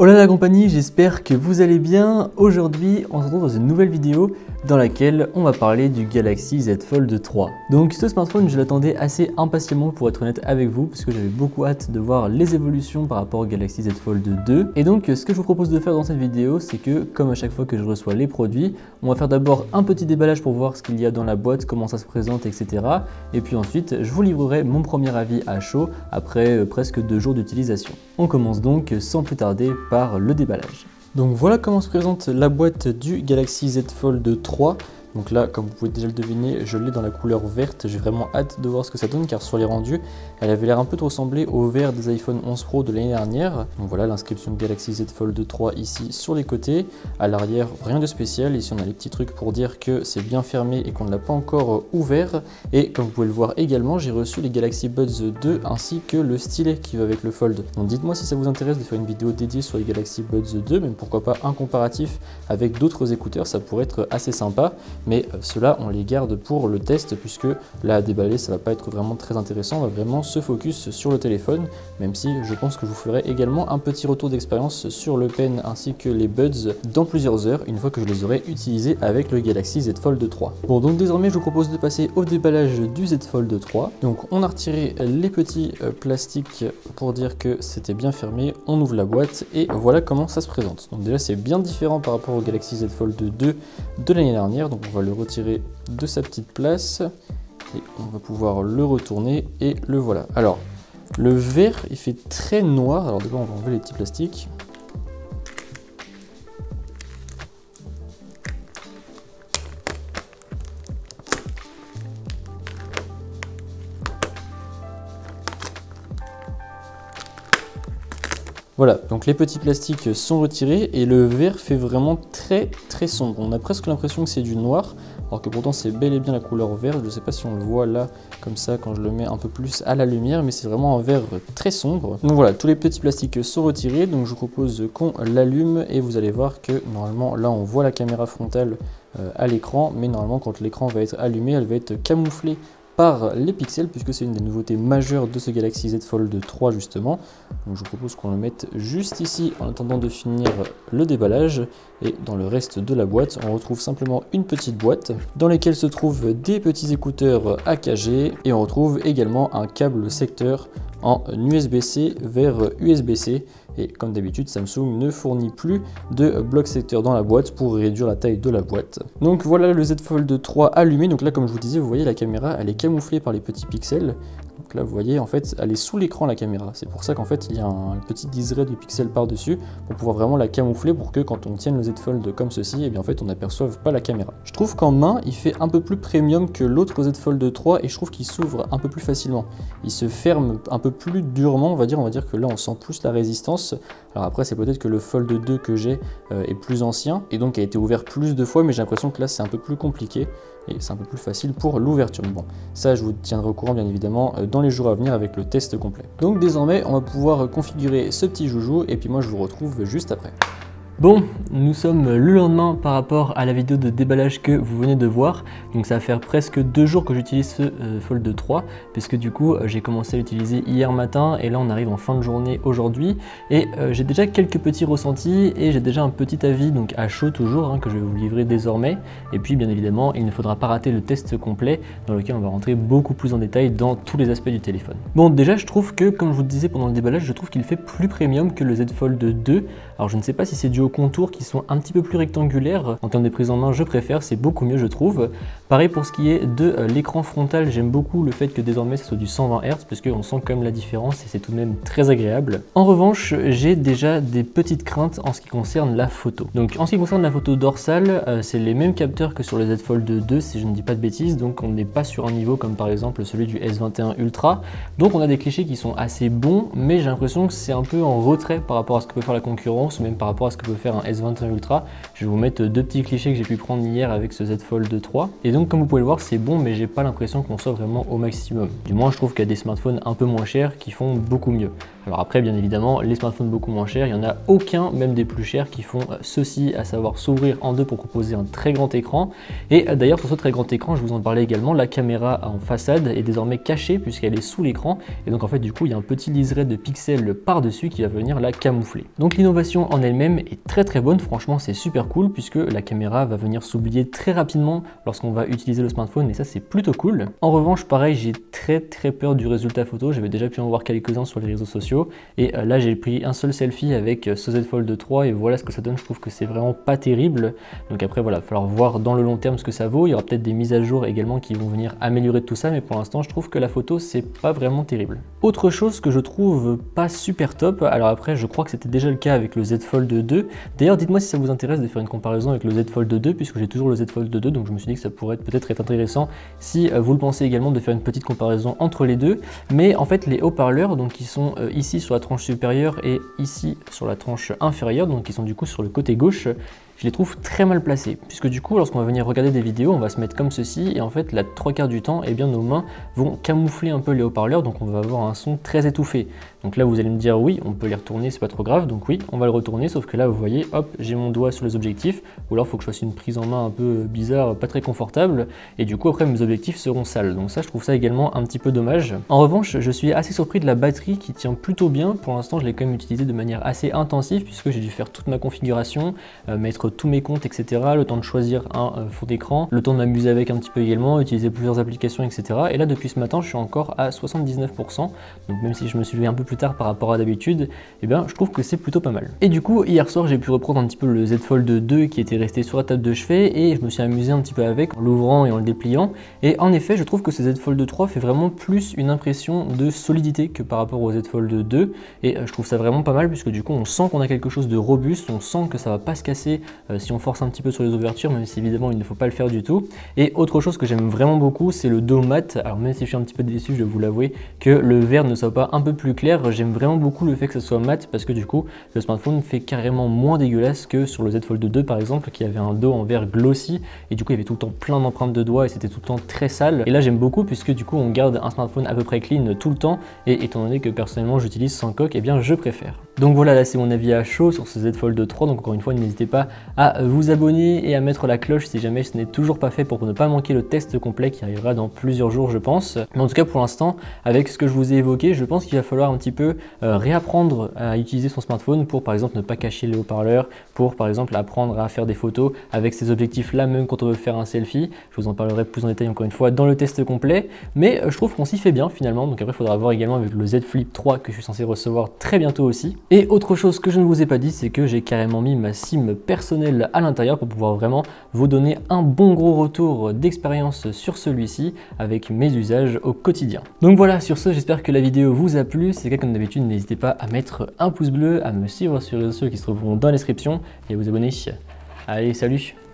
Hola la compagnie, j'espère que vous allez bien. Aujourd'hui, on se retrouve dans une nouvelle vidéo dans laquelle on va parler du Galaxy Z Fold 3. Donc ce smartphone, je l'attendais assez impatiemment pour être honnête avec vous, parce que j'avais beaucoup hâte de voir les évolutions par rapport au Galaxy Z Fold 2. Et donc ce que je vous propose de faire dans cette vidéo, c'est que comme à chaque fois que je reçois les produits, on va faire d'abord un petit déballage pour voir ce qu'il y a dans la boîte, comment ça se présente, etc. Et puis ensuite, je vous livrerai mon premier avis à chaud après presque 2 jours d'utilisation. On commence donc sans plus tarder par le déballage. Donc voilà comment se présente la boîte du Galaxy Z Fold 3. Donc là, comme vous pouvez déjà le deviner, je l'ai dans la couleur verte. J'ai vraiment hâte de voir ce que ça donne car sur les rendus, elle avait l'air un peu de ressembler au vert des iPhone 11 Pro de l'année dernière. Donc voilà l'inscription Galaxy Z Fold 3 ici sur les côtés. À l'arrière, rien de spécial. Ici, on a les petits trucs pour dire que c'est bien fermé et qu'on ne l'a pas encore ouvert. Et comme vous pouvez le voir également, j'ai reçu les Galaxy Buds 2 ainsi que le stylet qui va avec le Fold. Donc dites-moi si ça vous intéresse de faire une vidéo dédiée sur les Galaxy Buds 2, même pourquoi pas un comparatif avec d'autres écouteurs, ça pourrait être assez sympa. Mais ceux-là, on les garde pour le test puisque là, à déballer, ça va pas être vraiment très intéressant. On va vraiment se focus sur le téléphone, même si je pense que je vous ferai également un petit retour d'expérience sur le Pen ainsi que les Buds dans plusieurs heures, une fois que je les aurai utilisés avec le Galaxy Z Fold 3. Bon, donc désormais, je vous propose de passer au déballage du Z Fold 3. Donc, on a retiré les petits plastiques pour dire que c'était bien fermé. On ouvre la boîte et voilà comment ça se présente. Donc déjà, c'est bien différent par rapport au Galaxy Z Fold 2 de l'année dernière. Donc, on va le retirer de sa petite place et on va pouvoir le retourner et le voilà. Alors le vert il fait très noir, alors d'abord on va enlever les petits plastiques. Voilà, donc les petits plastiques sont retirés et le vert fait vraiment très sombre. On a presque l'impression que c'est du noir, alors que pourtant c'est bel et bien la couleur verte. Je ne sais pas si on le voit là, comme ça, quand je le mets un peu plus à la lumière, mais c'est vraiment un vert très sombre. Donc voilà, tous les petits plastiques sont retirés, donc je vous propose qu'on l'allume et vous allez voir que normalement là on voit la caméra frontale à l'écran, mais normalement quand l'écran va être allumé, elle va être camouflée par les pixels puisque c'est une des nouveautés majeures de ce Galaxy Z Fold 3 justement. Donc je vous propose qu'on le mette juste ici en attendant de finir le déballage et dans le reste de la boîte on retrouve simplement une petite boîte dans laquelle se trouvent des petits écouteurs AKG et on retrouve également un câble secteur en USB-C vers USB-C. Et comme d'habitude, Samsung ne fournit plus de bloc secteur dans la boîte pour réduire la taille de la boîte. Donc voilà le Z Fold 3 allumé. Donc là, comme je vous disais, vous voyez la caméra, elle est camouflée par les petits pixels. Donc là, vous voyez, en fait, elle est sous l'écran la caméra. C'est pour ça qu'en fait, il y a un petit liseré de pixels par-dessus pour pouvoir vraiment la camoufler pour que quand on tienne le Z Fold comme ceci, et bien en fait, on n'aperçoive pas la caméra. Je trouve qu'en main, il fait un peu plus premium que l'autre Z Fold 3 et je trouve qu'il s'ouvre un peu plus facilement. Il se ferme un peu plus durement, on va dire que là, on sent plus la résistance. Alors après, c'est peut-être que le Fold 2 que j'ai est plus ancien et donc a été ouvert plus de fois, mais j'ai l'impression que là, c'est un peu plus compliqué. Et c'est un peu plus facile pour l'ouverture. Bon, ça je vous tiendrai au courant bien évidemment dans les jours à venir avec le test complet. Donc désormais on va pouvoir configurer ce petit joujou et puis moi je vous retrouve juste après. Bon, nous sommes le lendemain par rapport à la vidéo de déballage que vous venez de voir. Donc ça va faire presque 2 jours que j'utilise ce Fold 3 puisque du coup j'ai commencé à l'utiliser hier matin et là on arrive en fin de journée aujourd'hui et j'ai déjà quelques petits ressentis et j'ai déjà un petit avis donc à chaud toujours que je vais vous livrer désormais. Et puis bien évidemment il ne faudra pas rater le test complet dans lequel on va rentrer beaucoup plus en détail dans tous les aspects du téléphone. Bon, déjà je trouve que comme je vous le disais pendant le déballage, je trouve qu'il fait plus premium que le Z Fold 2. Alors je ne sais pas si c'est dû au contours qui sont un petit peu plus rectangulaires. En termes de prise en main, je préfère, c'est beaucoup mieux je trouve. Pareil pour ce qui est de l'écran frontal, j'aime beaucoup le fait que désormais ce soit du 120 Hz parce qu'on sent quand même la différence et c'est tout de même très agréable. En revanche, j'ai déjà des petites craintes en ce qui concerne la photo. Donc en ce qui concerne la photo dorsale, c'est les mêmes capteurs que sur le Z Fold 2 si je ne dis pas de bêtises, donc on n'est pas sur un niveau comme par exemple celui du S21 Ultra. Donc on a des clichés qui sont assez bons, mais j'ai l'impression que c'est un peu en retrait par rapport à ce que peut faire la concurrence ou même par rapport à ce que peut pouvez faire un S21 Ultra. Je vais vous mettre deux petits clichés que j'ai pu prendre hier avec ce Z Fold 3. Et donc comme vous pouvez le voir, c'est bon, mais j'ai pas l'impression qu'on soit vraiment au maximum. Du moins je trouve qu'il y a des smartphones un peu moins chers qui font beaucoup mieux. Alors après bien évidemment, les smartphones beaucoup moins chers, il n'y en a aucun, même des plus chers, qui font ceci, à savoir s'ouvrir en deux pour proposer un très grand écran. Et d'ailleurs sur ce très grand écran, je vous en parlais également, la caméra en façade est désormais cachée puisqu'elle est sous l'écran. Et donc en fait du coup il y a un petit liseré de pixels par-dessus qui va venir la camoufler. Donc l'innovation en elle-même est très bonne, franchement c'est super cool puisque la caméra va venir s'oublier très rapidement lorsqu'on va utiliser le smartphone et ça c'est plutôt cool. En revanche pareil, j'ai très peur du résultat photo, j'avais déjà pu en voir quelques-uns sur les réseaux sociaux et là j'ai pris un seul selfie avec ce Z Fold 3 et voilà ce que ça donne. Je trouve que c'est vraiment pas terrible. Donc après voilà, il va falloir voir dans le long terme ce que ça vaut. Il y aura peut-être des mises à jour également qui vont venir améliorer tout ça, mais pour l'instant je trouve que la photo c'est pas vraiment terrible. Autre chose que je trouve pas super top, alors après je crois que c'était déjà le cas avec le Z Fold 2. D'ailleurs dites-moi si ça vous intéresse de faire une comparaison avec le Z Fold 2 puisque j'ai toujours le Z Fold 2, donc je me suis dit que ça pourrait peut-être être intéressant si vous le pensez également de faire une petite comparaison entre les deux. Mais en fait les haut-parleurs donc qui sont ici sur la tranche supérieure et ici sur la tranche inférieure, donc qui sont du coup sur le côté gauche, je les trouve très mal placés, puisque du coup lorsqu'on va venir regarder des vidéos, on va se mettre comme ceci et en fait la 3/4 du temps, eh bien, nos mains vont camoufler un peu les haut-parleurs, donc on va avoir un son très étouffé. Donc là vous allez me dire oui, on peut les retourner, c'est pas trop grave, donc oui, on va le retourner, sauf que là vous voyez, hop, j'ai mon doigt sur les objectifs, ou alors il faut que je fasse une prise en main un peu bizarre, pas très confortable, et du coup après mes objectifs seront sales, donc ça je trouve ça également un petit peu dommage. En revanche, je suis assez surpris de la batterie qui tient plutôt bien, pour l'instant je l'ai quand même utilisée de manière assez intensive, puisque j'ai dû faire toute ma configuration, mettre tous mes comptes, etc. Le temps de choisir un fond d'écran, le temps de m'amuser avec un petit peu également, utiliser plusieurs applications, etc. Et là depuis ce matin je suis encore à 79%, donc même si je me suis levé un peu plus tard par rapport à d'habitude, eh bien je trouve que c'est plutôt pas mal. Et du coup hier soir j'ai pu reprendre un petit peu le Z Fold 2 qui était resté sur la table de chevet et je me suis amusé un petit peu avec en l'ouvrant et en le dépliant. Et en effet je trouve que ce Z Fold 3 fait vraiment plus une impression de solidité que par rapport au Z Fold 2 et je trouve ça vraiment pas mal puisque du coup on sent qu'on a quelque chose de robuste, on sent que ça va pas se casser si on force un petit peu sur les ouvertures, même si évidemment il ne faut pas le faire du tout. Et autre chose que j'aime vraiment beaucoup, c'est le dos mat. Alors même si je suis un petit peu déçu, je vais vous l'avouer, que le verre ne soit pas un peu plus clair, j'aime vraiment beaucoup le fait que ce soit mat parce que du coup le smartphone fait carrément moins dégueulasse que sur le Z Fold 2 par exemple, qui avait un dos en verre glossy et du coup il y avait tout le temps plein d'empreintes de doigts et c'était tout le temps très sale. Et là j'aime beaucoup puisque du coup on garde un smartphone à peu près clean tout le temps et étant donné que personnellement j'utilise sans coque, et bien je préfère. Donc voilà, là c'est mon avis à chaud sur ce Z Fold 3, donc encore une fois n'hésitez pas à vous abonner et à mettre la cloche si jamais ce n'est toujours pas fait pour ne pas manquer le test complet qui arrivera dans plusieurs jours je pense. Mais en tout cas pour l'instant, avec ce que je vous ai évoqué, je pense qu'il va falloir un petit peu réapprendre à utiliser son smartphone pour par exemple ne pas cacher les haut-parleurs, pour par exemple apprendre à faire des photos avec ces objectifs là même quand on veut faire un selfie. Je vous en parlerai plus en détail encore une fois dans le test complet, mais je trouve qu'on s'y fait bien finalement. Donc après il faudra voir également avec le Z Flip 3 que je suis censé recevoir très bientôt aussi. Et autre chose que je ne vous ai pas dit, c'est que j'ai carrément mis ma SIM personnelle à l'intérieur pour pouvoir vraiment vous donner un bon gros retour d'expérience sur celui-ci avec mes usages au quotidien. Donc voilà, sur ce, j'espère que la vidéo vous a plu. Si c'est le cas, comme d'habitude, n'hésitez pas à mettre un pouce bleu, à me suivre sur les réseaux sociaux qui se trouveront dans la description et à vous abonner. Allez, salut!